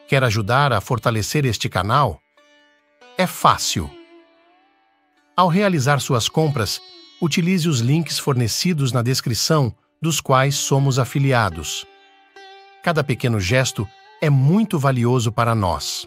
Quer ajudar a fortalecer este canal? É fácil. Ao realizar suas compras, utilize os links fornecidos na descrição, dos quais somos afiliados. Cada pequeno gesto é muito valioso para nós.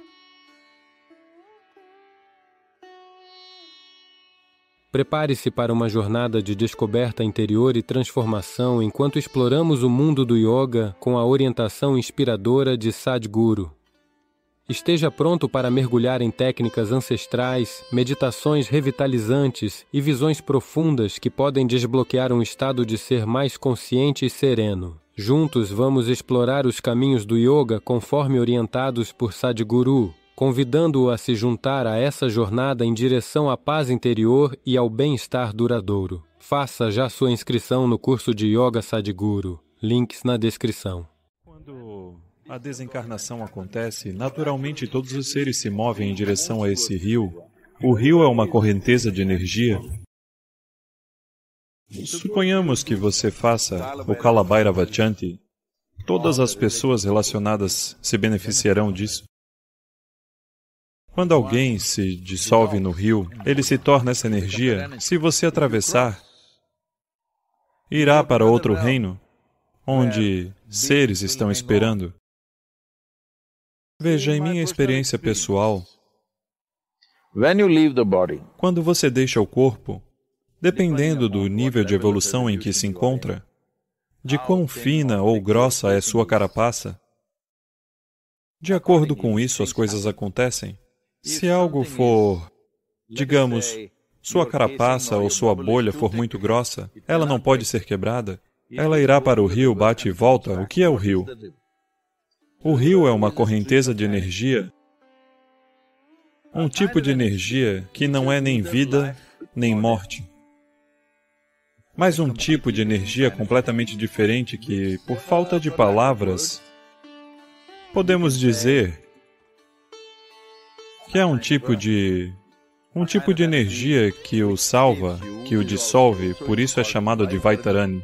Prepare-se para uma jornada de descoberta interior e transformação enquanto exploramos o mundo do yoga com a orientação inspiradora de Sadhguru. Esteja pronto para mergulhar em técnicas ancestrais, meditações revitalizantes e visões profundas que podem desbloquear um estado de ser mais consciente e sereno. Juntos vamos explorar os caminhos do yoga conforme orientados por Sadhguru, convidando-o a se juntar a essa jornada em direção à paz interior e ao bem-estar duradouro. Faça já sua inscrição no curso de Yoga Sadhguru. Links na descrição. Quando a desencarnação acontece, naturalmente todos os seres se movem em direção a esse rio. O rio é uma correnteza de energia. Suponhamos que você faça o Kalabhairava Chanti. Todas as pessoas relacionadas se beneficiarão disso. Quando alguém se dissolve no rio, ele se torna essa energia. Se você atravessar, irá para outro reino, onde seres estão esperando. Veja, em minha experiência pessoal, quando você deixa o corpo, dependendo do nível de evolução em que se encontra, de quão fina ou grossa é sua carapaça, de acordo com isso as coisas acontecem. Se algo for, digamos, sua carapaça ou sua bolha for muito grossa, ela não pode ser quebrada. Ela irá para o rio, bate e volta. O que é o rio? O rio é uma correnteza de energia, um tipo de energia que não é nem vida, nem morte, mas um tipo de energia completamente diferente que, por falta de palavras, podemos dizer que é um tipo de energia que o salva, que o dissolve, por isso é chamado de Vaitarani.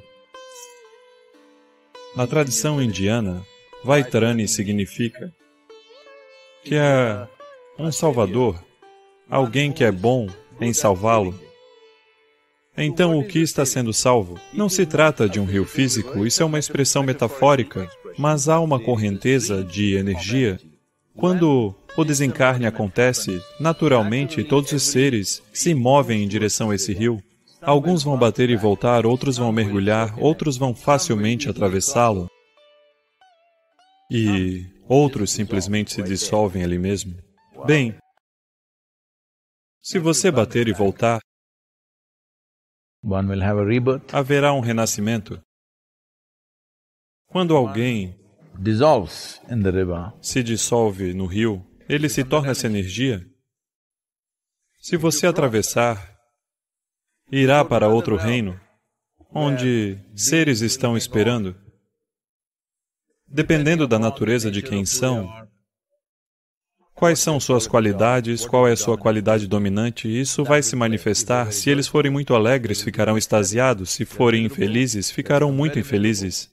Na tradição indiana, Vaitarani significa que é um salvador, alguém que é bom em salvá-lo. Então, o que está sendo salvo? Não se trata de um rio físico, isso é uma expressão metafórica, mas há uma correnteza de energia. Quando o desencarne acontece, naturalmente todos os seres se movem em direção a esse rio. Alguns vão bater e voltar, outros vão mergulhar, outros vão facilmente atravessá-lo. E outros simplesmente se dissolvem ali mesmo. Bem, se você bater e voltar, haverá um renascimento. Quando alguém se dissolve no rio, ele se torna essa energia. Se você atravessar, irá para outro reino, onde seres estão esperando. Dependendo da natureza de quem são, quais são suas qualidades, qual é a sua qualidade dominante, isso vai se manifestar. Se eles forem muito alegres, ficarão extasiados. Se forem infelizes, ficarão muito infelizes.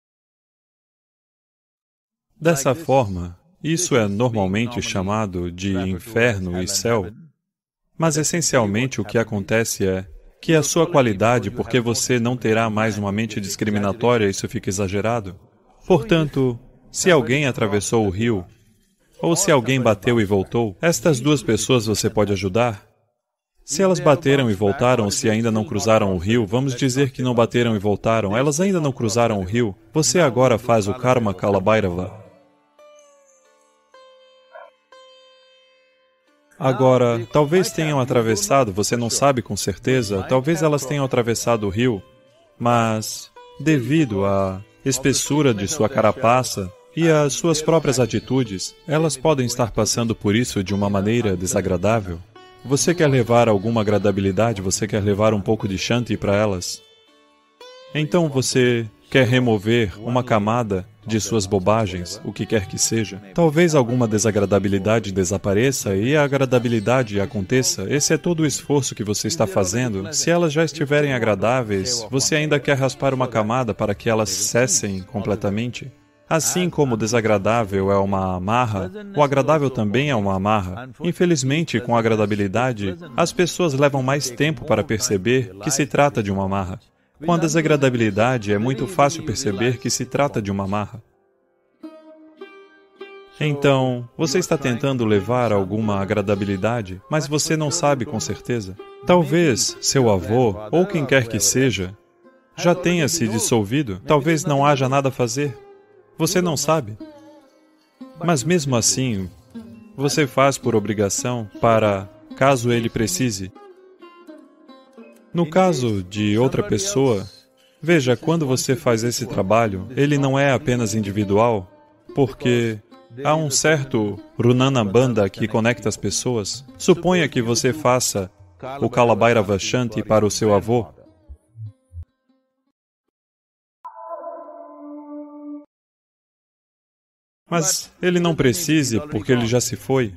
Dessa forma, isso é normalmente chamado de inferno e céu, mas essencialmente o que acontece é que a sua qualidade, porque você não terá mais uma mente discriminatória, isso fica exagerado. Portanto, se alguém atravessou o rio, ou se alguém bateu e voltou, estas duas pessoas você pode ajudar? Se elas bateram e voltaram, se ainda não cruzaram o rio, vamos dizer que não bateram e voltaram, elas ainda não cruzaram o rio, você agora faz o Karma Kalabhairava. Agora, talvez tenham atravessado, você não sabe com certeza, talvez elas tenham atravessado o rio, mas, devido à espessura de sua carapaça e às suas próprias atitudes, elas podem estar passando por isso de uma maneira desagradável. Você quer levar alguma agradabilidade, você quer levar um pouco de Shanti para elas? Então você quer remover uma camada de suas bobagens, o que quer que seja. Talvez alguma desagradabilidade desapareça e a agradabilidade aconteça. Esse é todo o esforço que você está fazendo. Se elas já estiverem agradáveis, você ainda quer raspar uma camada para que elas cessem completamente? Assim como o desagradável é uma amarra, o agradável também é uma amarra. Infelizmente, com a agradabilidade, as pessoas levam mais tempo para perceber que se trata de uma amarra. Com a desagradabilidade, é muito fácil perceber que se trata de uma amarra. Então, você está tentando levar alguma agradabilidade, mas você não sabe com certeza. Talvez seu avô, ou quem quer que seja, já tenha se dissolvido, talvez não haja nada a fazer. Você não sabe. Mas mesmo assim, você faz por obrigação para, caso ele precise. No caso de outra pessoa, veja, quando você faz esse trabalho, ele não é apenas individual, porque há um certo Runana Bandha que conecta as pessoas. Suponha que você faça o Kalabhairava Shanti para o seu avô. Mas ele não precise, porque ele já se foi.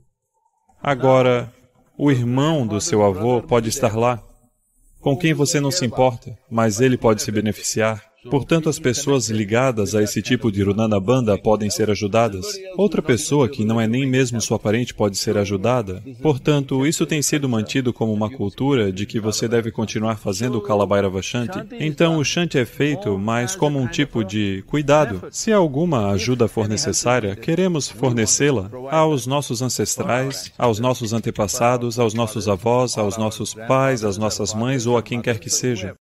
Agora, o irmão do seu avô pode estar lá, com quem você não se importa, mas ele pode se beneficiar. Portanto, as pessoas ligadas a esse tipo de Runana Bandha podem ser ajudadas. Outra pessoa que não é nem mesmo sua parente pode ser ajudada. Portanto, isso tem sido mantido como uma cultura de que você deve continuar fazendo o Kalabhairava Shanti. Então, o Shanti é feito mais como um tipo de cuidado. Se alguma ajuda for necessária, queremos fornecê-la aos nossos ancestrais, aos nossos antepassados, aos nossos avós, aos nossos pais, às nossas mães ou a quem quer que seja.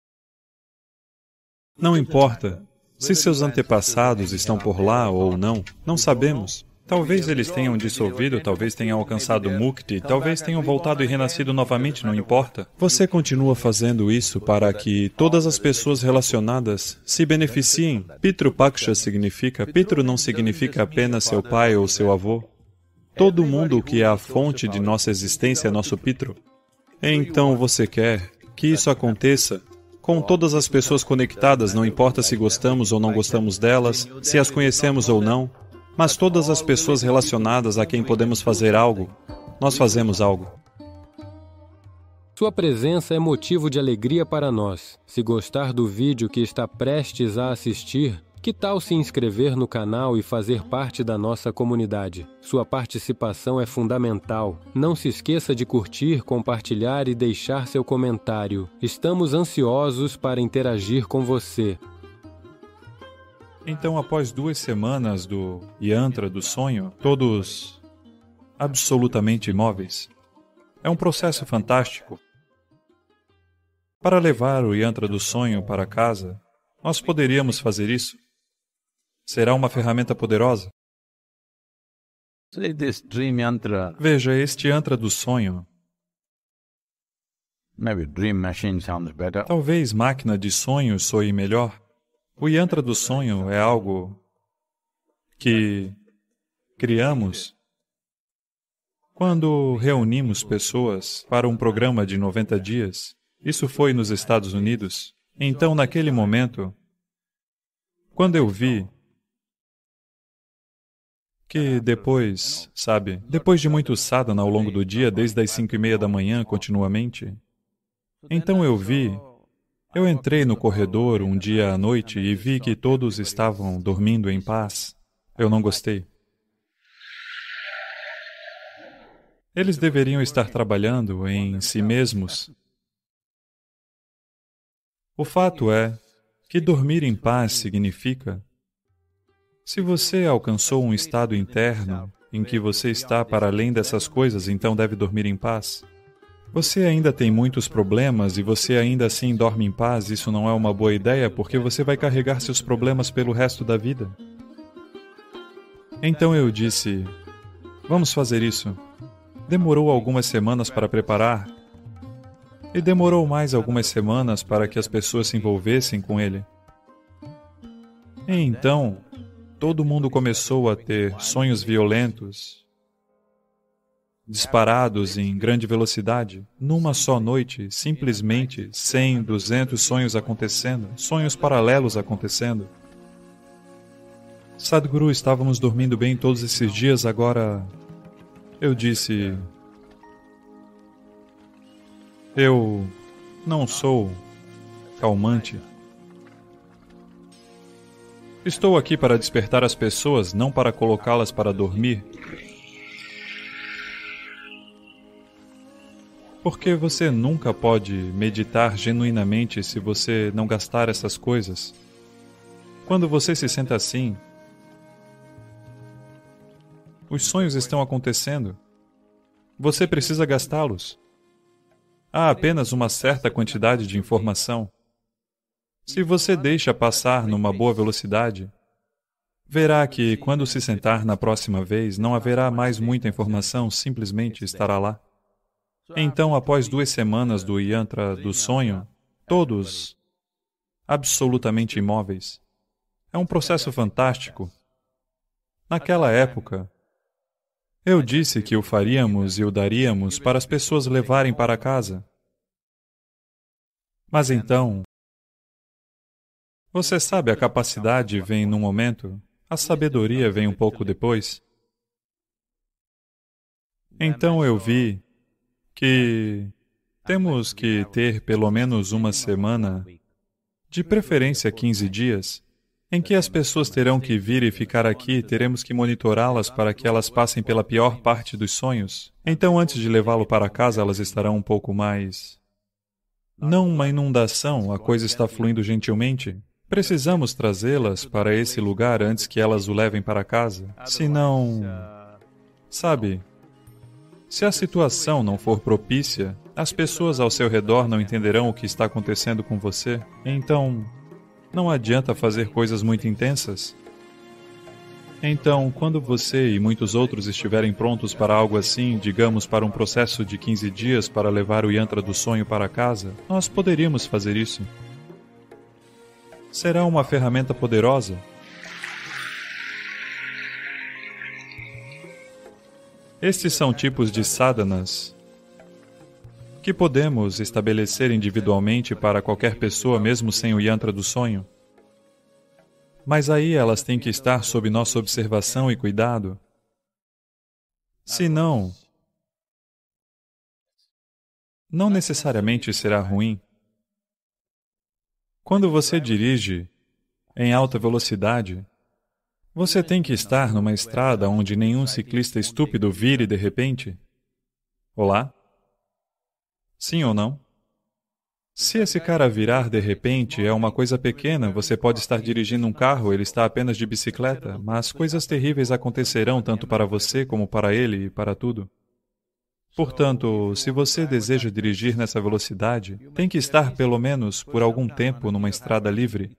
Não importa se seus antepassados estão por lá ou não, não sabemos. Talvez eles tenham dissolvido, talvez tenham alcançado Mukti, talvez tenham voltado e renascido novamente, não importa. Você continua fazendo isso para que todas as pessoas relacionadas se beneficiem. Pitru Paksha significa, Pitru não significa apenas seu pai ou seu avô. Todo mundo que é a fonte de nossa existência é nosso Pitru. Então você quer que isso aconteça com todas as pessoas conectadas, não importa se gostamos ou não gostamos delas, se as conhecemos ou não, mas todas as pessoas relacionadas a quem podemos fazer algo, nós fazemos algo. Sua presença é motivo de alegria para nós. Se gostar do vídeo que está prestes a assistir, que tal se inscrever no canal e fazer parte da nossa comunidade? Sua participação é fundamental. Não se esqueça de curtir, compartilhar e deixar seu comentário. Estamos ansiosos para interagir com você. Então, após 2 semanas do yantra do sonho, todos absolutamente imóveis, é um processo fantástico. Para levar o yantra do sonho para casa, nós poderíamos fazer isso. Será uma ferramenta poderosa. Veja, este yantra do sonho. Talvez máquina de sonhos soe melhor. O yantra do sonho é algo que criamos quando reunimos pessoas para um programa de 90 dias. Isso foi nos Estados Unidos. Então, naquele momento, quando eu vi que depois, depois de muito sadhana ao longo do dia, desde as 5:30 da manhã, continuamente, então eu entrei no corredor um dia à noite e vi que todos estavam dormindo em paz. Eu não gostei. Eles deveriam estar trabalhando em si mesmos. O fato é que dormir em paz significa: se você alcançou um estado interno em que você está para além dessas coisas, então deve dormir em paz. Você ainda tem muitos problemas e você ainda assim dorme em paz, isso não é uma boa ideia, porque você vai carregar seus problemas pelo resto da vida. Então eu disse, vamos fazer isso. Demorou algumas semanas para preparar, e demorou mais algumas semanas para que as pessoas se envolvessem com ele. E então, todo mundo começou a ter sonhos violentos, disparados em grande velocidade, numa só noite, simplesmente 100, 200 sonhos acontecendo, sonhos paralelos acontecendo. Sadhguru, estávamos dormindo bem todos esses dias, agora eu disse, eu não sou calmante. Estou aqui para despertar as pessoas, não para colocá-las para dormir. Porque você nunca pode meditar genuinamente se você não gastar essas coisas. Quando você se senta assim, os sonhos estão acontecendo. Você precisa gastá-los. Há apenas uma certa quantidade de informação. Se você deixa passar numa boa velocidade, verá que, quando se sentar na próxima vez, não haverá mais muita informação, simplesmente estará lá. Então, após 2 semanas do yantra do sonho, todos absolutamente imóveis. É um processo fantástico. Naquela época, eu disse que o faríamos e o daríamos para as pessoas levarem para casa. Mas então, você sabe, a capacidade vem num momento, a sabedoria vem um pouco depois. Então eu vi que temos que ter pelo menos uma semana, de preferência 15 dias, em que as pessoas terão que vir e ficar aqui e teremos que monitorá-las para que elas passem pela pior parte dos sonhos. Então, antes de levá-lo para casa, elas estarão um pouco mais... Não uma inundação, a coisa está fluindo gentilmente. Precisamos trazê-las para esse lugar antes que elas o levem para casa. Senão... Sabe... Se a situação não for propícia, as pessoas ao seu redor não entenderão o que está acontecendo com você. Então, não adianta fazer coisas muito intensas. Então, quando você e muitos outros estiverem prontos para algo assim, digamos para um processo de 15 dias para levar o yantra do sonho para casa, nós poderíamos fazer isso. Será uma ferramenta poderosa. Estes são tipos de sadhanas que podemos estabelecer individualmente para qualquer pessoa, mesmo sem o yantra do sonho. Mas aí elas têm que estar sob nossa observação e cuidado. Senão, não necessariamente será ruim. Quando você dirige em alta velocidade, você tem que estar numa estrada onde nenhum ciclista estúpido vire de repente? Olá? Sim ou não? Se esse cara virar de repente, é uma coisa pequena, você pode estar dirigindo um carro, ele está apenas de bicicleta, mas coisas terríveis acontecerão tanto para você como para ele e para tudo. Portanto, se você deseja dirigir nessa velocidade, tem que estar pelo menos por algum tempo numa estrada livre.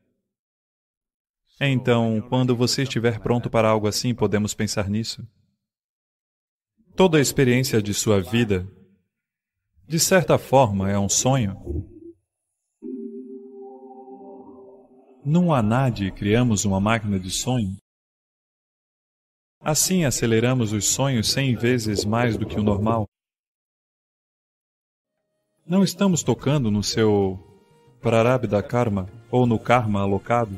Então, quando você estiver pronto para algo assim, podemos pensar nisso. Toda a experiência de sua vida, de certa forma, é um sonho. Num Anadi, criamos uma máquina de sonho. Assim, aceleramos os sonhos 100 vezes mais do que o normal. Não estamos tocando no seu prarabdha karma ou no karma alocado.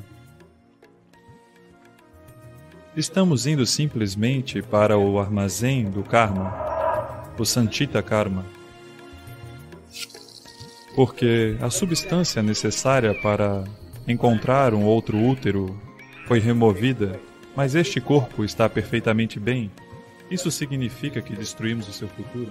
Estamos indo simplesmente para o armazém do karma, o Sanchita Karma. Porque a substância necessária para encontrar um outro útero foi removida, mas este corpo está perfeitamente bem. Isso significa que destruímos o seu futuro.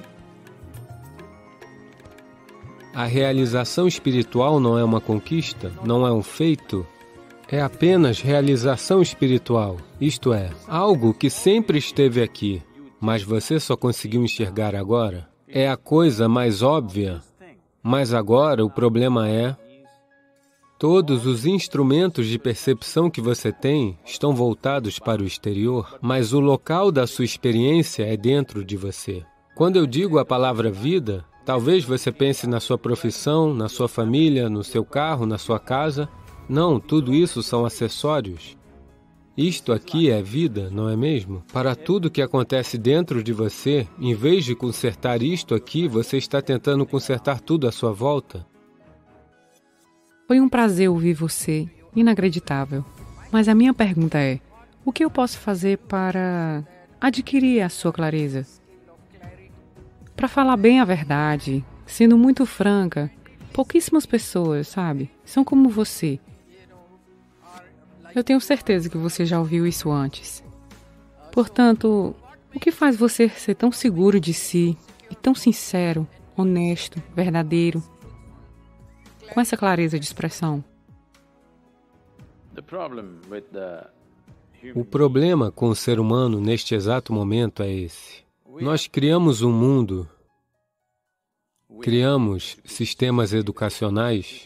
A realização espiritual não é uma conquista, não é um feito. É apenas realização espiritual, isto é, algo que sempre esteve aqui, mas você só conseguiu enxergar agora. É a coisa mais óbvia, mas agora o problema é... Todos os instrumentos de percepção que você tem estão voltados para o exterior, mas o local da sua experiência é dentro de você. Quando eu digo a palavra vida, talvez você pense na sua profissão, na sua família, no seu carro, na sua casa. Não, tudo isso são acessórios. Isto aqui é vida, não é mesmo? Para tudo que acontece dentro de você, em vez de consertar isto aqui, você está tentando consertar tudo à sua volta. Foi um prazer ouvir você, inacreditável. Mas a minha pergunta é, o que eu posso fazer para adquirir a sua clareza? Para falar bem a verdade, sendo muito franca, pouquíssimas pessoas, sabe, são como você. Eu tenho certeza que você já ouviu isso antes. Portanto, o que faz você ser tão seguro de si e tão sincero, honesto, verdadeiro, com essa clareza de expressão? O problema com o ser humano neste exato momento é esse. Nós criamos um mundo, criamos sistemas educacionais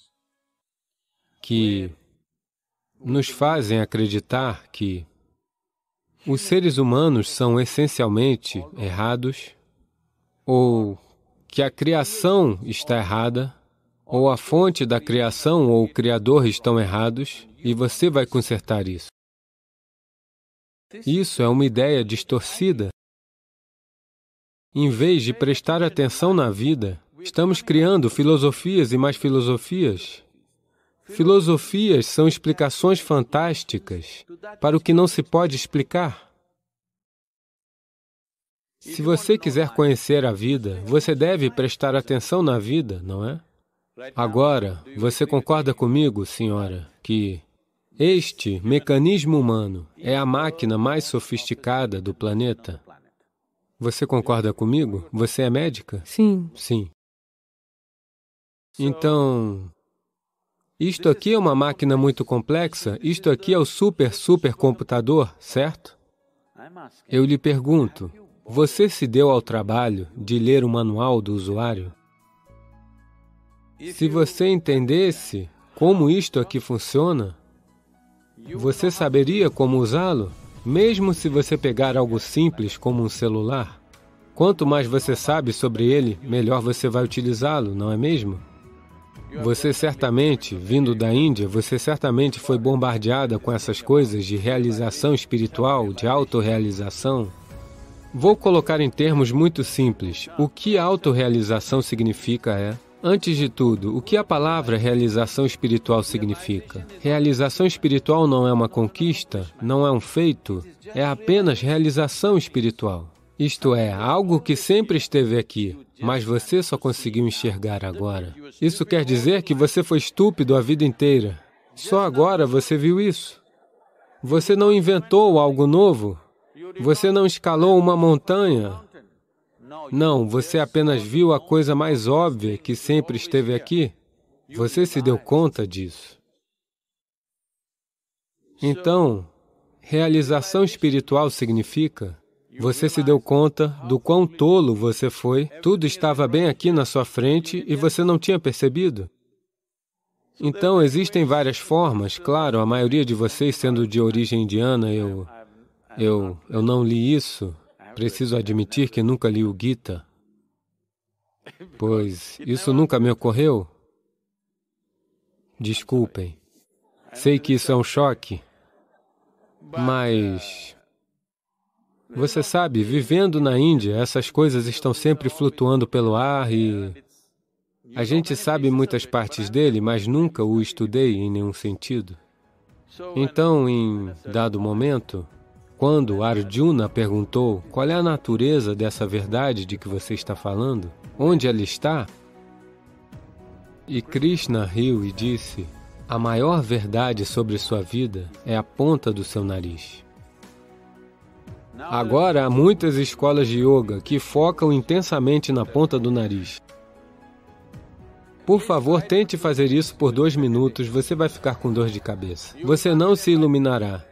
que nos fazem acreditar que os seres humanos são essencialmente errados, ou que a criação está errada, ou a fonte da criação ou o Criador estão errados, e você vai consertar isso. Isso é uma ideia distorcida. Em vez de prestar atenção na vida, estamos criando filosofias e mais filosofias. Filosofias são explicações fantásticas para o que não se pode explicar. Se você quiser conhecer a vida, você deve prestar atenção na vida, não é? Agora, você concorda comigo, senhora, que este mecanismo humano é a máquina mais sofisticada do planeta? Você concorda comigo? Você é médica? Sim. Sim. Então, isto aqui é uma máquina muito complexa, isto aqui é o supercomputador, certo? Eu lhe pergunto, você se deu ao trabalho de ler o manual do usuário? Se você entendesse como isto aqui funciona, você saberia como usá-lo? Mesmo se você pegar algo simples como um celular, quanto mais você sabe sobre ele, melhor você vai utilizá-lo, não é mesmo? Você certamente, vindo da Índia, você certamente foi bombardeada com essas coisas de realização espiritual, de autorrealização. Vou colocar em termos muito simples. O que autorrealização significa é... Antes de tudo, o que a palavra realização espiritual significa? Realização espiritual não é uma conquista, não é um feito, é apenas realização espiritual. Isto é, algo que sempre esteve aqui, mas você só conseguiu enxergar agora. Isso quer dizer que você foi estúpido a vida inteira. Só agora você viu isso. Você não inventou algo novo. Você não escalou uma montanha. Não, você apenas viu a coisa mais óbvia que sempre esteve aqui. Você se deu conta disso. Então, realização espiritual significa, você se deu conta do quão tolo você foi, tudo estava bem aqui na sua frente e você não tinha percebido. Então, existem várias formas, claro, a maioria de vocês sendo de origem indiana, eu não li isso. Preciso admitir que nunca li o Gita, pois isso nunca me ocorreu. Desculpem. Sei que isso é um choque, mas... Você sabe, vivendo na Índia, essas coisas estão sempre flutuando pelo ar e... A gente sabe muitas partes dele, mas nunca o estudei em nenhum sentido. Então, em dado momento... Quando Arjuna perguntou qual é a natureza dessa verdade de que você está falando, onde ela está, e Krishna riu e disse, a maior verdade sobre sua vida é a ponta do seu nariz. Agora há muitas escolas de yoga que focam intensamente na ponta do nariz. Por favor, tente fazer isso por 2 minutos, você vai ficar com dor de cabeça. Você não se iluminará.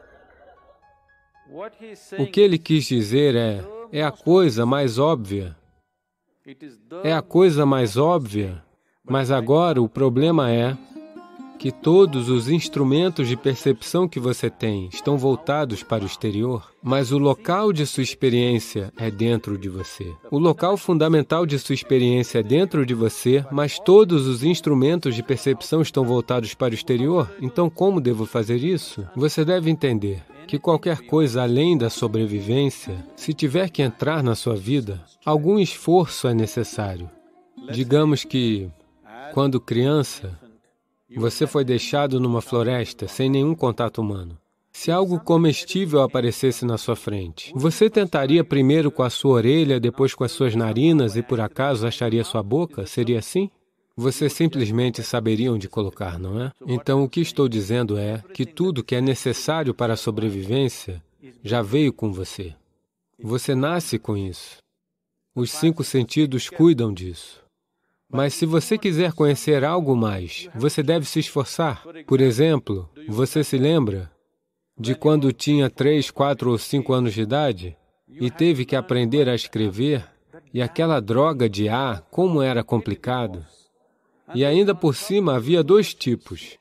O que ele quis dizer é a coisa mais óbvia. É a coisa mais óbvia, mas agora o problema é que todos os instrumentos de percepção que você tem estão voltados para o exterior, mas o local de sua experiência é dentro de você. O local fundamental de sua experiência é dentro de você, mas todos os instrumentos de percepção estão voltados para o exterior. Então, como devo fazer isso? Você deve entender que qualquer coisa além da sobrevivência, se tiver que entrar na sua vida, algum esforço é necessário. Digamos que, quando criança, você foi deixado numa floresta sem nenhum contato humano. Se algo comestível aparecesse na sua frente, você tentaria primeiro com a sua orelha, depois com as suas narinas e por acaso acharia sua boca? Seria assim? você simplesmente saberia onde colocar, não é? Então, o que estou dizendo é que tudo que é necessário para a sobrevivência já veio com você. Você nasce com isso. Os 5 sentidos cuidam disso. Mas se você quiser conhecer algo mais, você deve se esforçar. Por exemplo, você se lembra de quando tinha 3, 4 ou 5 anos de idade e teve que aprender a escrever, e aquela droga de A, como era complicado. E ainda por cima havia 2 tipos.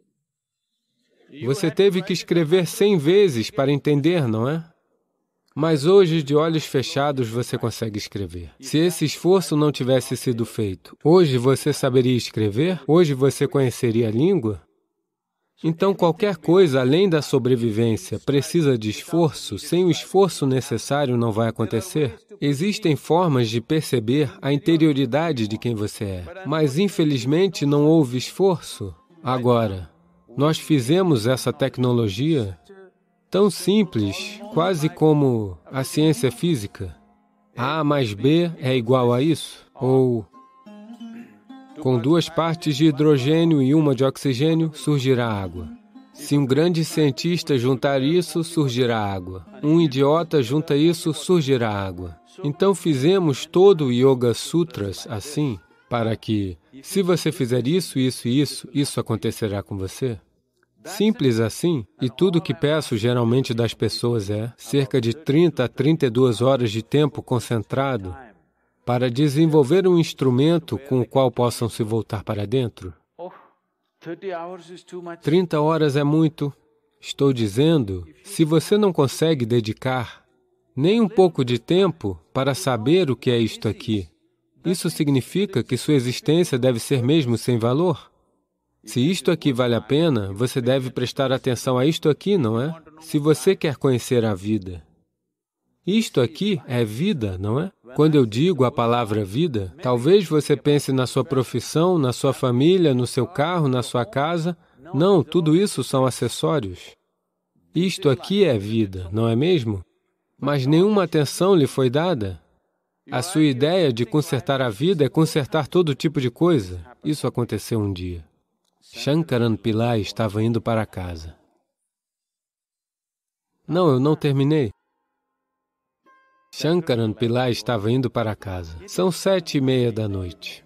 Você teve que escrever 100 vezes para entender, não é? Mas hoje, de olhos fechados, você consegue escrever. Se esse esforço não tivesse sido feito, hoje você saberia escrever? Hoje você conheceria a língua? Então, qualquer coisa além da sobrevivência precisa de esforço. Sem o esforço necessário, não vai acontecer. Existem formas de perceber a interioridade de quem você é, mas infelizmente não houve esforço. Agora, nós fizemos essa tecnologia tão simples, quase como a ciência física. A mais B é igual a isso? Ou, com 2 partes de hidrogênio e 1 de oxigênio, surgirá água. Se um grande cientista juntar isso, surgirá água. Um idiota junta isso, surgirá água. Então fizemos todo o Yoga Sutras assim, para que, se você fizer isso, isso e isso acontecerá com você. Simples assim, e tudo o que peço geralmente das pessoas é cerca de 30 a 32 horas de tempo concentrado para desenvolver um instrumento com o qual possam se voltar para dentro. 30 horas é muito. Estou dizendo, se você não consegue dedicar nem um pouco de tempo para saber o que é isto aqui, isso significa que sua existência deve ser mesmo sem valor? Se isto aqui vale a pena, você deve prestar atenção a isto aqui, não é? Se você quer conhecer a vida. Isto aqui é vida, não é? Quando eu digo a palavra vida, talvez você pense na sua profissão, na sua família, no seu carro, na sua casa. Não, tudo isso são acessórios. Isto aqui é vida, não é mesmo? Mas nenhuma atenção lhe foi dada. A sua ideia de consertar a vida é consertar todo tipo de coisa. Isso aconteceu um dia. Shankaran Pillai estava indo para casa. Não, eu não terminei. Shankaran Pillai estava indo para casa. São 7:30 da noite.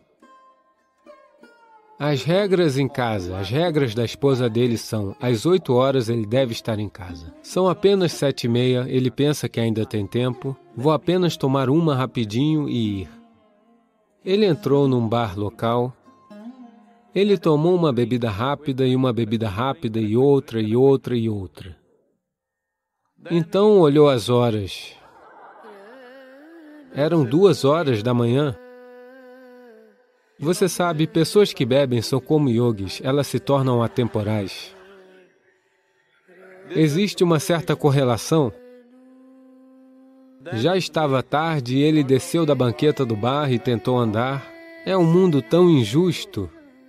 As regras em casa, as regras da esposa dele são, às 8 horas ele deve estar em casa. São apenas 7:30, ele pensa que ainda tem tempo. Vou apenas tomar uma rapidinho e ir. Ele entrou num bar local. Ele tomou uma bebida rápida e uma bebida rápida e outra e outra e outra. Então olhou as horas. Eram 2 horas da manhã. Você sabe, pessoas que bebem são como yogis, elas se tornam atemporais. Existe uma certa correlação. Já estava tarde e ele desceu da banqueta do bar e tentou andar. É um mundo tão injusto.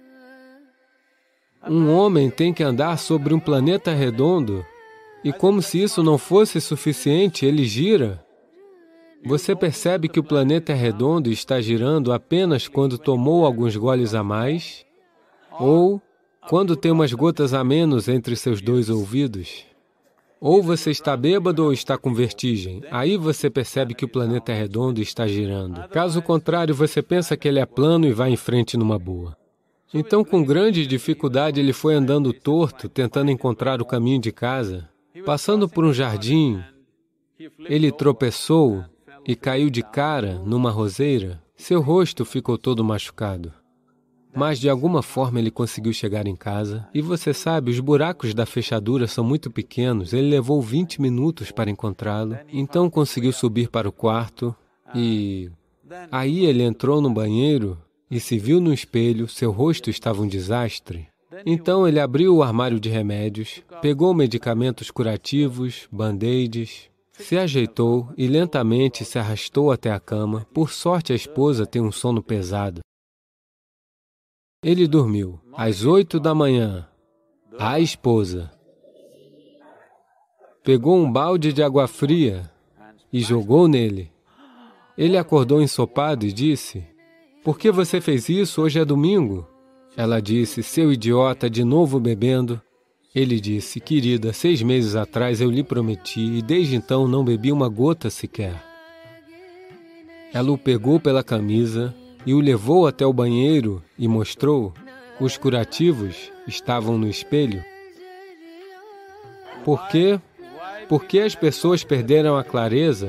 Um homem tem que andar sobre um planeta redondo e, como se isso não fosse suficiente, ele gira. Você percebe que o planeta é redondo e está girando apenas quando tomou alguns goles a mais ou quando tem umas gotas a menos entre seus 2 ouvidos. Ou você está bêbado ou está com vertigem. Aí você percebe que o planeta é redondo e está girando. Caso contrário, você pensa que ele é plano e vai em frente numa boa. Então, com grande dificuldade, ele foi andando torto, tentando encontrar o caminho de casa. Passando por um jardim, ele tropeçou e caiu de cara numa roseira. Seu rosto ficou todo machucado. Mas, de alguma forma, ele conseguiu chegar em casa. E você sabe, os buracos da fechadura são muito pequenos. Ele levou 20 minutos para encontrá-lo. Então, conseguiu subir para o quarto e... aí ele entrou no banheiro e se viu no espelho. Seu rosto estava um desastre. Então, ele abriu o armário de remédios, pegou medicamentos curativos, band-aids, se ajeitou e lentamente se arrastou até a cama. Por sorte, a esposa tem um sono pesado. Ele dormiu. Às 8 da manhã, a esposa pegou um balde de água fria e jogou nele. Ele acordou ensopado e disse, Por que você fez isso? Hoje é domingo. Ela disse, seu idiota, de novo bebendo. Ele disse, querida, 6 meses atrás eu lhe prometi e desde então não bebi uma gota sequer. Ela o pegou pela camisa e o levou até o banheiro e mostrou. Os curativos estavam no espelho. Por quê? Porque as pessoas perderam a clareza.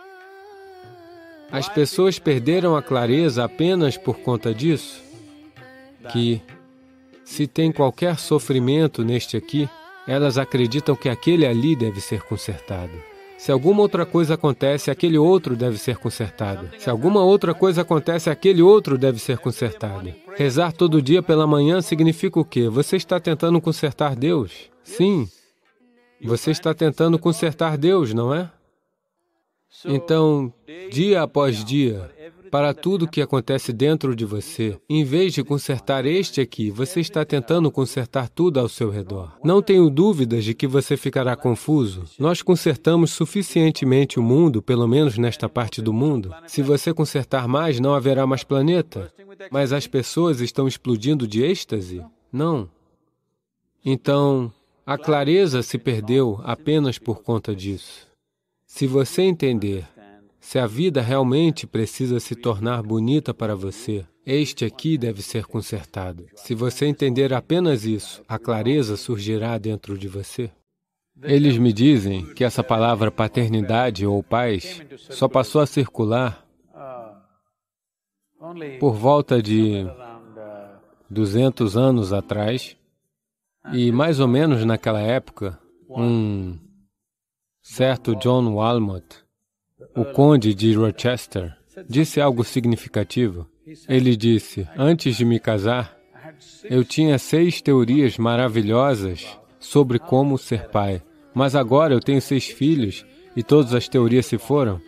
As pessoas perderam a clareza apenas por conta disso. Que, se tem qualquer sofrimento neste aqui, elas acreditam que aquele ali deve ser consertado. Se alguma outra coisa acontece, aquele outro deve ser consertado. Se alguma outra coisa acontece, aquele outro deve ser consertado. Rezar todo dia pela manhã significa o quê? Você está tentando consertar Deus? Sim. Você está tentando consertar Deus, não é? Então, dia após dia, para tudo que acontece dentro de você, em vez de consertar este aqui, você está tentando consertar tudo ao seu redor. Não tenho dúvidas de que você ficará confuso. Nós consertamos suficientemente o mundo, pelo menos nesta parte do mundo. Se você consertar mais, não haverá mais planeta. Mas as pessoas estão explodindo de êxtase? Não. Então, a clareza se perdeu apenas por conta disso. Se você entender, se a vida realmente precisa se tornar bonita para você, este aqui deve ser consertado. Se você entender apenas isso, a clareza surgirá dentro de você. Eles me dizem que essa palavra paternidade ou pais só passou a circular por volta de 200 anos atrás, e mais ou menos naquela época, um certo John Walmot, o conde de Rochester, disse algo significativo. Ele disse, antes de me casar, eu tinha 6 teorias maravilhosas sobre como ser pai, mas agora eu tenho 6 filhos e todas as teorias se foram.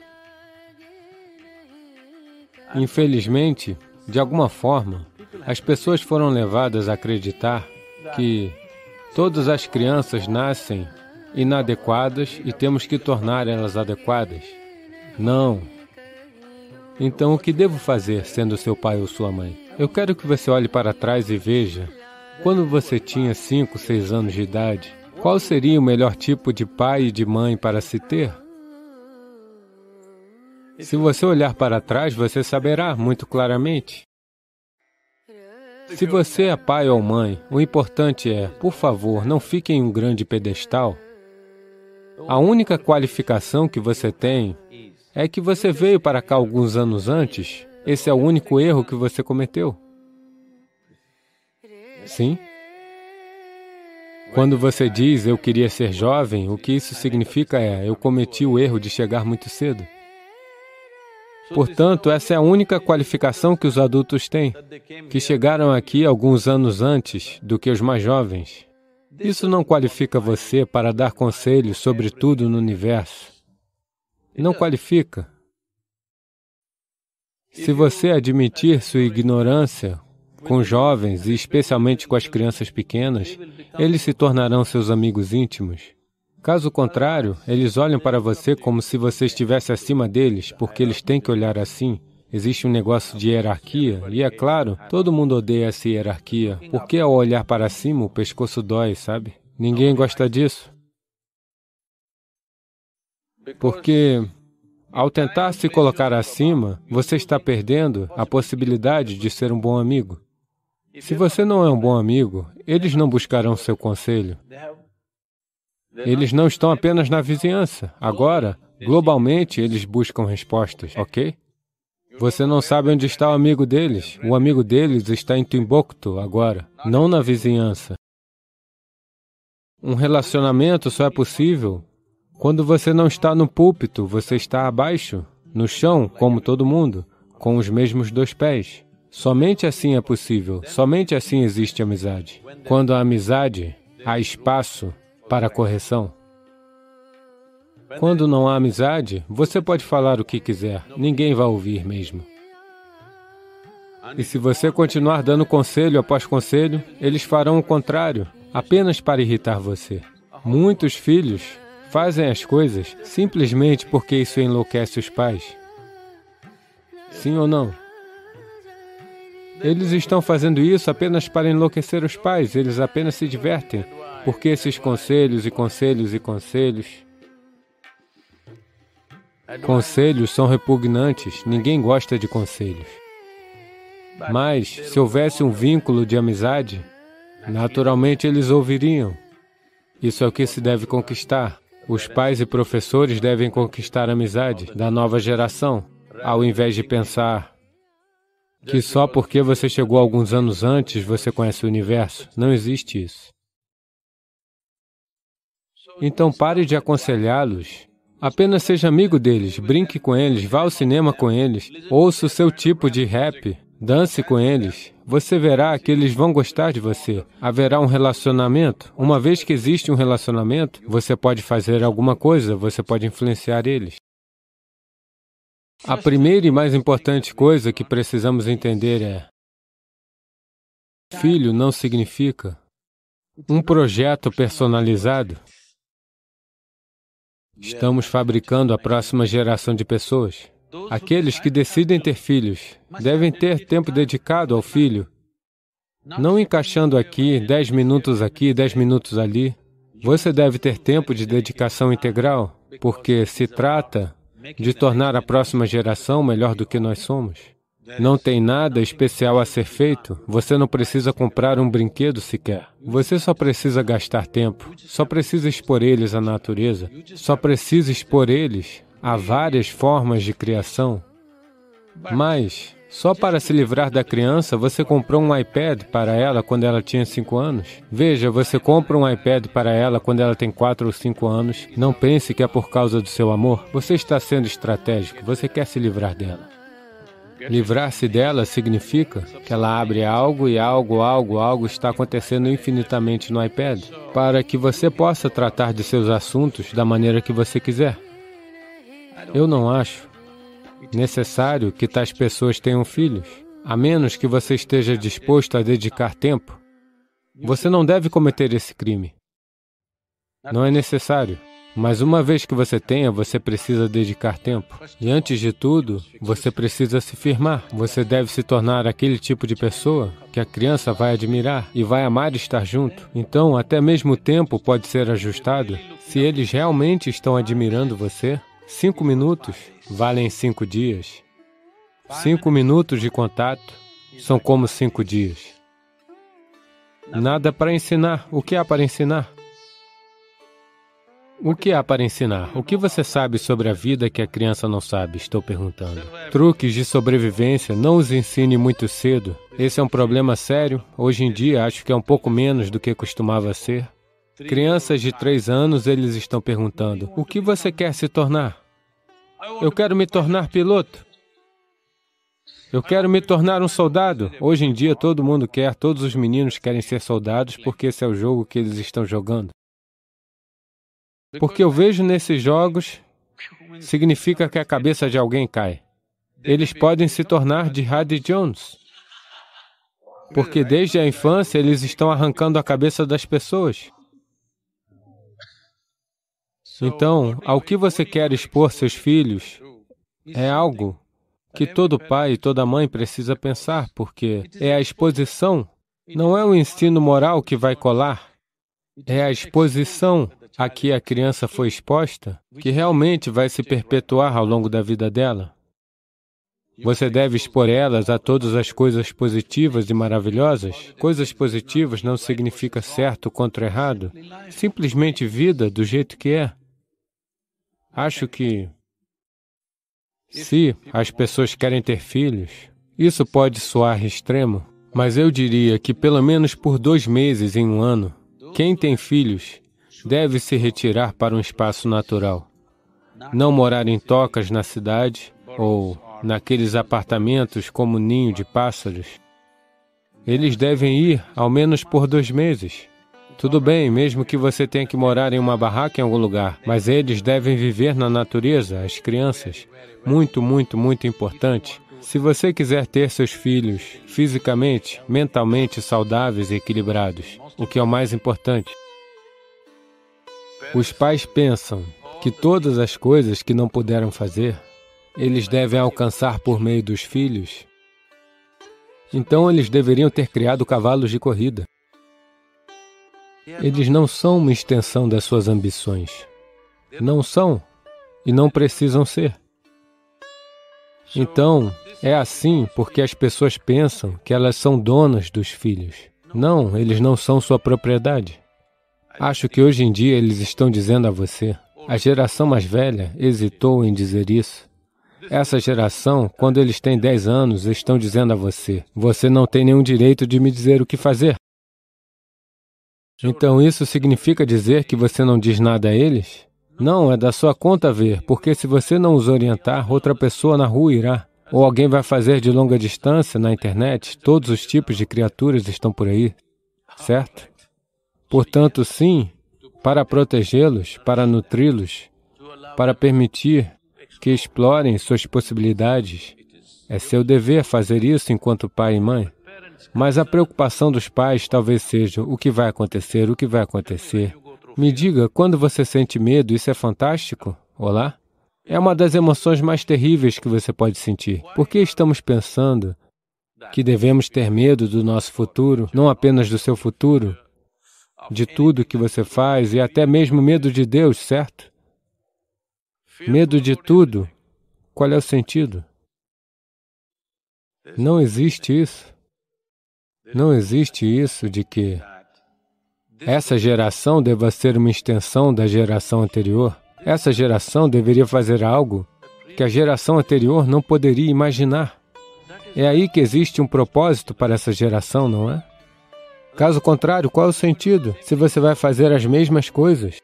Infelizmente, de alguma forma, as pessoas foram levadas a acreditar que todas as crianças nascem inadequadas e temos que tornar elas adequadas. Não. Então, o que devo fazer sendo seu pai ou sua mãe? Eu quero que você olhe para trás e veja, quando você tinha 5, 6 anos de idade, qual seria o melhor tipo de pai e de mãe para se ter? Se você olhar para trás, você saberá muito claramente. Se você é pai ou mãe, o importante é, por favor, não fique em um grande pedestal. A única qualificação que você tem é que você veio para cá alguns anos antes. Esse é o único erro que você cometeu. Sim? Quando você diz, eu queria ser jovem, o que isso significa é, eu cometi o erro de chegar muito cedo. Portanto, essa é a única qualificação que os adultos têm, que chegaram aqui alguns anos antes do que os mais jovens. Isso não qualifica você para dar conselhos sobre tudo no universo. Não qualifica. Se você admitir sua ignorância com jovens e especialmente com as crianças pequenas, eles se tornarão seus amigos íntimos. Caso contrário, eles olham para você como se você estivesse acima deles, porque eles têm que olhar assim. Existe um negócio de hierarquia, e é claro, todo mundo odeia essa hierarquia, porque ao olhar para cima, o pescoço dói, sabe? Ninguém gosta disso. Porque, ao tentar se colocar acima, você está perdendo a possibilidade de ser um bom amigo. Se você não é um bom amigo, eles não buscarão seu conselho. Eles não estão apenas na vizinhança. Agora, globalmente, eles buscam respostas, ok? Você não sabe onde está o amigo deles. O amigo deles está em Timbuktu agora, não na vizinhança. Um relacionamento só é possível quando você não está no púlpito, você está abaixo, no chão, como todo mundo, com os mesmos 2 pés. Somente assim é possível, somente assim existe amizade. Quando há amizade, há espaço para correção. Quando não há amizade, você pode falar o que quiser, ninguém vai ouvir mesmo. E se você continuar dando conselho após conselho, eles farão o contrário, apenas para irritar você. Muitos filhos fazem as coisas simplesmente porque isso enlouquece os pais. Sim ou não? Eles estão fazendo isso apenas para enlouquecer os pais, eles apenas se divertem. Porque esses conselhos e conselhos e conselhos... Conselhos são repugnantes, ninguém gosta de conselhos. Mas, se houvesse um vínculo de amizade, naturalmente eles ouviriam. Isso é o que se deve conquistar. Os pais e professores devem conquistar a amizade da nova geração, ao invés de pensar que só porque você chegou alguns anos antes você conhece o universo. Não existe isso. Então pare de aconselhá-los. Apenas seja amigo deles, brinque com eles, vá ao cinema com eles, ouça o seu tipo de rap, dance com eles. Você verá que eles vão gostar de você. Haverá um relacionamento. Uma vez que existe um relacionamento, você pode fazer alguma coisa, você pode influenciar eles. A primeira e mais importante coisa que precisamos entender é: filho não significa um projeto personalizado. Estamos fabricando a próxima geração de pessoas. Aqueles que decidem ter filhos devem ter tempo dedicado ao filho, não encaixando aqui, 10 minutos aqui, 10 minutos ali. Você deve ter tempo de dedicação integral, porque se trata de tornar a próxima geração melhor do que nós somos. Não tem nada especial a ser feito. Você não precisa comprar um brinquedo sequer. Você só precisa gastar tempo. Só precisa expor eles à natureza. Só precisa expor eles a várias formas de criação. Mas, só para se livrar da criança, você comprou um iPad para ela quando ela tinha 5 anos. Veja, você compra um iPad para ela quando ela tem 4 ou 5 anos. Não pense que é por causa do seu amor. Você está sendo estratégico. Você quer se livrar dela. Livrar-se dela significa que ela abre algo e algo está acontecendo infinitamente no iPad, para que você possa tratar de seus assuntos da maneira que você quiser. Eu não acho necessário que tais pessoas tenham filhos, a menos que você esteja disposto a dedicar tempo. Você não deve cometer esse crime. Não é necessário. Mas uma vez que você tenha, você precisa dedicar tempo. E antes de tudo, você precisa se firmar. Você deve se tornar aquele tipo de pessoa que a criança vai admirar e vai amar estar junto. Então, até mesmo o tempo pode ser ajustado. Se eles realmente estão admirando você, 5 minutos valem 5 dias. 5 minutos de contato são como 5 dias. Nada para ensinar. O que há para ensinar? O que há para ensinar? O que você sabe sobre a vida que a criança não sabe? Estou perguntando. Truques de sobrevivência, não os ensine muito cedo. Esse é um problema sério. Hoje em dia, acho que é um pouco menos do que costumava ser. Crianças de 3 anos, eles estão perguntando: o que você quer se tornar? Eu quero me tornar piloto. Eu quero me tornar um soldado. Hoje em dia, todo mundo quer, todos os meninos querem ser soldados porque esse é o jogo que eles estão jogando. Porque eu vejo nesses jogos, significa que a cabeça de alguém cai. Eles podem se tornar Jihad Jones. Porque desde a infância eles estão arrancando a cabeça das pessoas. Então, ao que você quer expor seus filhos é algo que todo pai e toda mãe precisa pensar, porque é a exposição, não é o ensino moral que vai colar, é a exposição a que a criança foi exposta, que realmente vai se perpetuar ao longo da vida dela. Você deve expor elas a todas as coisas positivas e maravilhosas. Coisas positivas não significa certo contra errado, simplesmente vida do jeito que é. Acho que, se as pessoas querem ter filhos, isso pode soar extremo, mas eu diria que pelo menos por 2 meses em um ano, quem tem filhos deve se retirar para um espaço natural. Não morar em tocas na cidade ou naqueles apartamentos como ninho de pássaros. Eles devem ir ao menos por 2 meses. Tudo bem, mesmo que você tenha que morar em uma barraca em algum lugar, mas eles devem viver na natureza, as crianças. Muito, muito, muito importante. Se você quiser ter seus filhos fisicamente, mentalmente saudáveis e equilibrados, o que é o mais importante. Os pais pensam que todas as coisas que não puderam fazer, eles devem alcançar por meio dos filhos. Então eles deveriam ter criado cavalos de corrida. Eles não são uma extensão das suas ambições. Não são e não precisam ser. Então, é assim porque as pessoas pensam que elas são donas dos filhos. Não, eles não são sua propriedade. Acho que hoje em dia eles estão dizendo a você. A geração mais velha hesitou em dizer isso. Essa geração, quando eles têm 10 anos, estão dizendo a você, você não tem nenhum direito de me dizer o que fazer. Então isso significa dizer que você não diz nada a eles? Não, é da sua conta ver, porque se você não os orientar, outra pessoa na rua irá. Ou alguém vai fazer de longa distância na internet, todos os tipos de criaturas estão por aí, certo? Portanto, sim, para protegê-los, para nutri-los, para permitir que explorem suas possibilidades. É seu dever fazer isso enquanto pai e mãe. Mas a preocupação dos pais talvez seja o que vai acontecer, o que vai acontecer. Me diga, quando você sente medo, isso é fantástico? Olá? É uma das emoções mais terríveis que você pode sentir. Por que estamos pensando que devemos ter medo do nosso futuro, não apenas do seu futuro, de tudo que você faz e até mesmo medo de Deus, certo? Medo de tudo. Qual é o sentido? Não existe isso. Não existe isso de que essa geração deva ser uma extensão da geração anterior. Essa geração deveria fazer algo que a geração anterior não poderia imaginar. É aí que existe um propósito para essa geração, não é? Caso contrário, qual é o sentido se você vai fazer as mesmas coisas?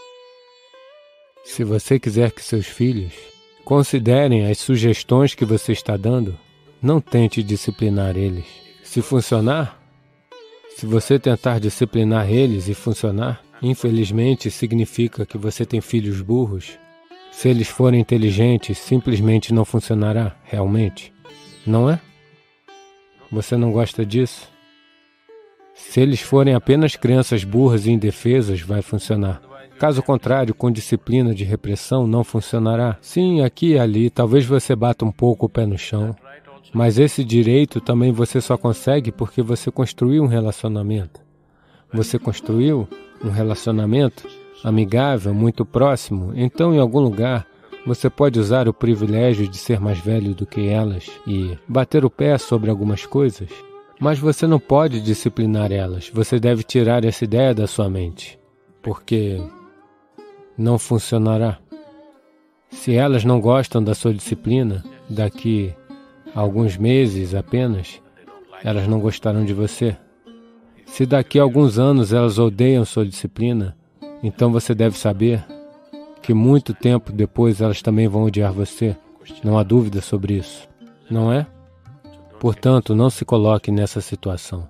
Se você quiser que seus filhos considerem as sugestões que você está dando, não tente disciplinar eles. Se funcionar, se você tentar disciplinar eles e funcionar, infelizmente significa que você tem filhos burros. Se eles forem inteligentes, simplesmente não funcionará, realmente. Não é? Você não gosta disso? Se eles forem apenas crianças burras e indefesas, vai funcionar. Caso contrário, com disciplina de repressão, não funcionará. Sim, aqui e ali, talvez você bata um pouco o pé no chão, mas esse direito também você só consegue porque você construiu um relacionamento. Você construiu um relacionamento amigável, muito próximo, então em algum lugar você pode usar o privilégio de ser mais velho do que elas e bater o pé sobre algumas coisas, mas você não pode disciplinar elas. Você deve tirar essa ideia da sua mente, porque não funcionará. Se elas não gostam da sua disciplina, daqui a alguns meses apenas, elas não gostarão de você. Se daqui a alguns anos elas odeiam sua disciplina, então você deve saber que muito tempo depois elas também vão odiar você. Não há dúvida sobre isso, não é? Portanto, não se coloque nessa situação.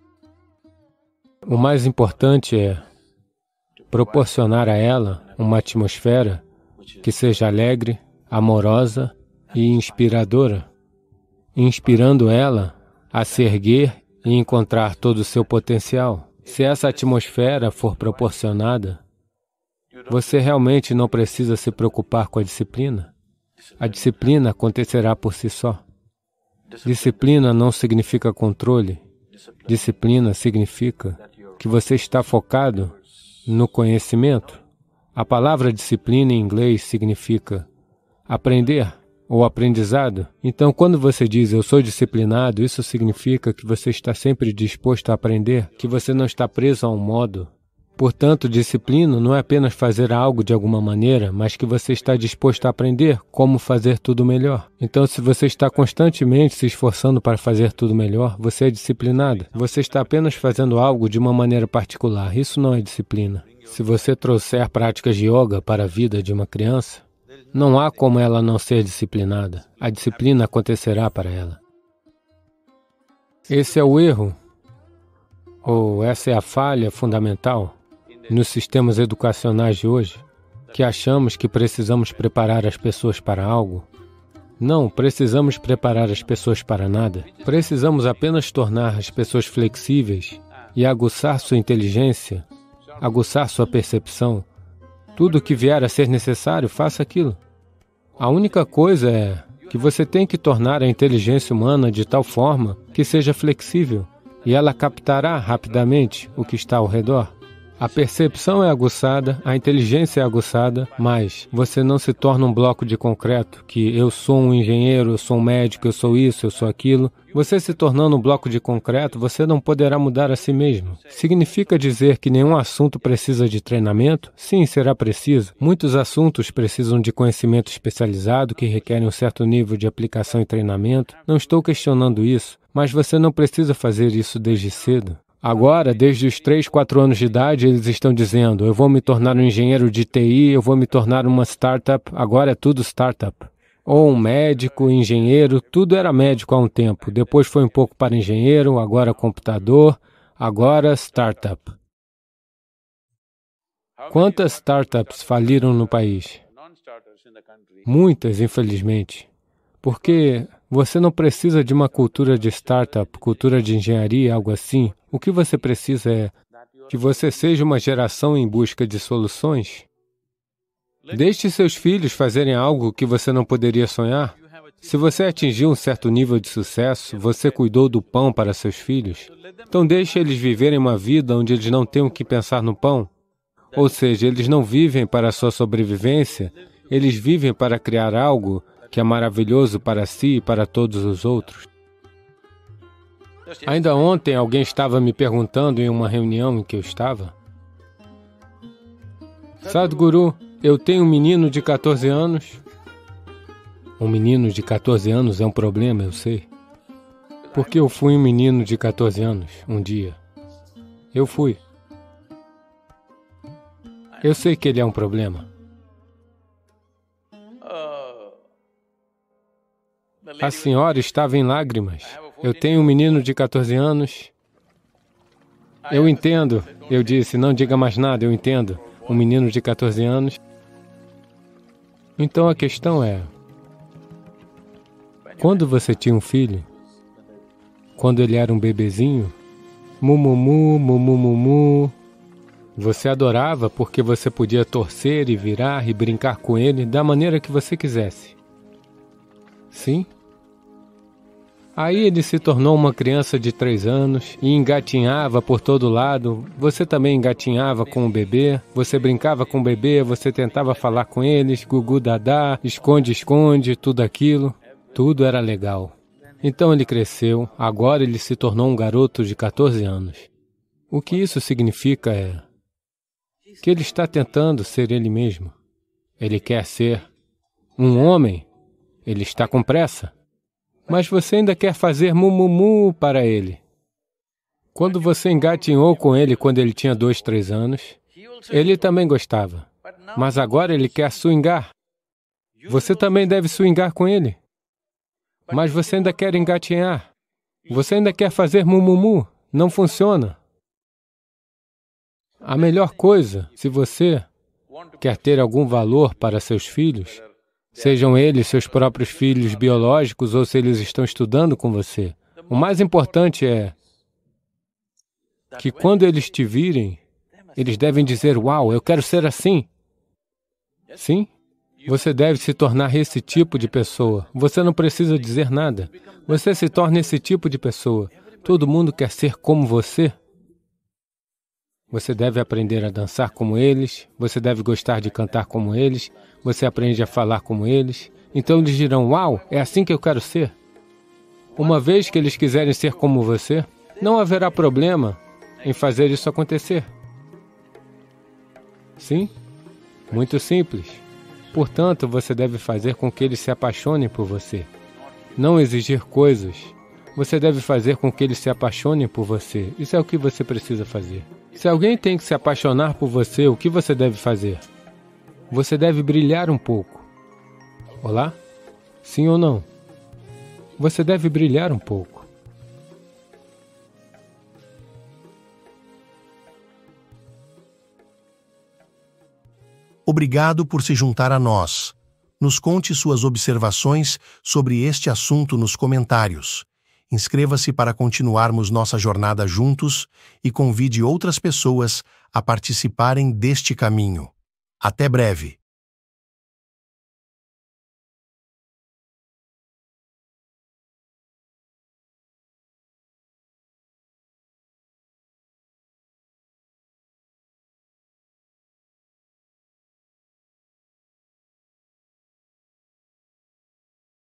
O mais importante é proporcionar a ela uma atmosfera que seja alegre, amorosa e inspiradora, inspirando ela a se erguer e encontrar todo o seu potencial. Se essa atmosfera for proporcionada, você realmente não precisa se preocupar com a disciplina. A disciplina acontecerá por si só. Disciplina não significa controle. Disciplina significa que você está focado no conhecimento. A palavra disciplina em inglês significa aprender ou aprendizado. Então, quando você diz eu sou disciplinado, isso significa que você está sempre disposto a aprender, que você não está preso a um modo. Portanto, disciplina não é apenas fazer algo de alguma maneira, mas que você está disposto a aprender como fazer tudo melhor. Então, se você está constantemente se esforçando para fazer tudo melhor, você é disciplinado. Você está apenas fazendo algo de uma maneira particular. Isso não é disciplina. Se você trouxer práticas de yoga para a vida de uma criança, não há como ela não ser disciplinada. A disciplina acontecerá para ela. Esse é o erro, ou essa é a falha fundamental nos sistemas educacionais de hoje, que achamos que precisamos preparar as pessoas para algo. Não precisamos preparar as pessoas para nada. Precisamos apenas tornar as pessoas flexíveis e aguçar sua inteligência, aguçar sua percepção. Tudo o que vier a ser necessário, faça aquilo. A única coisa é que você tem que tornar a inteligência humana de tal forma que seja flexível, e ela captará rapidamente o que está ao redor. A percepção é aguçada, a inteligência é aguçada, mas você não se torna um bloco de concreto, que eu sou um engenheiro, eu sou um médico, eu sou isso, eu sou aquilo. Você se tornando um bloco de concreto, você não poderá mudar a si mesmo. Significa dizer que nenhum assunto precisa de treinamento? Sim, será preciso. Muitos assuntos precisam de conhecimento especializado, que requerem um certo nível de aplicação e treinamento. Não estou questionando isso, mas você não precisa fazer isso desde cedo. Agora, desde os 3, 4 anos de idade, eles estão dizendo, eu vou me tornar um engenheiro de TI, eu vou me tornar uma startup, agora é tudo startup. Ou um médico, engenheiro, tudo era médico há um tempo, depois foi um pouco para engenheiro, agora computador, agora startup. Quantas startups faliram no país? Muitas, infelizmente. Porque você não precisa de uma cultura de startup, cultura de engenharia, algo assim. O que você precisa é que você seja uma geração em busca de soluções. Deixe seus filhos fazerem algo que você não poderia sonhar. Se você atingiu um certo nível de sucesso, você cuidou do pão para seus filhos, então deixe eles viverem uma vida onde eles não tenham que pensar no pão. Ou seja, eles não vivem para a sua sobrevivência, eles vivem para criar algo que é maravilhoso para si e para todos os outros. Ainda ontem alguém estava me perguntando em uma reunião em que eu estava, Sadhguru, eu tenho um menino de 14 anos. Um menino de 14 anos é um problema, eu sei. Porque eu fui um menino de 14 anos, um dia. Eu fui. Eu sei que ele é um problema. A senhora estava em lágrimas. Eu tenho um menino de 14 anos. Eu entendo. Eu disse, não diga mais nada, eu entendo. Um menino de 14 anos. Então a questão é, quando você tinha um filho, quando ele era um bebezinho, mumumu, mumumumu, você adorava porque você podia torcer e virar e brincar com ele da maneira que você quisesse. Sim? Aí ele se tornou uma criança de 3 anos e engatinhava por todo lado. Você também engatinhava com o bebê, você brincava com o bebê, você tentava falar com eles, gugu dadá, esconde-esconde, tudo aquilo. Tudo era legal. Então ele cresceu, agora ele se tornou um garoto de 14 anos. O que isso significa é que ele está tentando ser ele mesmo. Ele quer ser um homem. Ele está com pressa. Mas você ainda quer fazer mumumu para ele. Quando você engatinhou com ele quando ele tinha 2, 3 anos, ele também gostava. Mas agora ele quer swingar. Você também deve swingar com ele. Mas você ainda quer engatinhar. Você ainda quer fazer mumumu. Não funciona. A melhor coisa, se você quer ter algum valor para seus filhos, sejam eles seus próprios filhos biológicos ou se eles estão estudando com você, o mais importante é que quando eles te virem, eles devem dizer, uau, eu quero ser assim. Sim? Você deve se tornar esse tipo de pessoa. Você não precisa dizer nada. Você se torna esse tipo de pessoa. Todo mundo quer ser como você. Você deve aprender a dançar como eles, você deve gostar de cantar como eles, você aprende a falar como eles. Então eles dirão, uau, é assim que eu quero ser. Uma vez que eles quiserem ser como você, não haverá problema em fazer isso acontecer. Sim? Muito simples. Portanto, você deve fazer com que eles se apaixonem por você. Não exigir coisas. Você deve fazer com que eles se apaixonem por você. Isso é o que você precisa fazer. Se alguém tem que se apaixonar por você, o que você deve fazer? Você deve brilhar um pouco. Olá? Sim ou não? Você deve brilhar um pouco. Obrigado por se juntar a nós. Nos conte suas observações sobre este assunto nos comentários. Inscreva-se para continuarmos nossa jornada juntos e convide outras pessoas a participarem deste caminho. Até breve!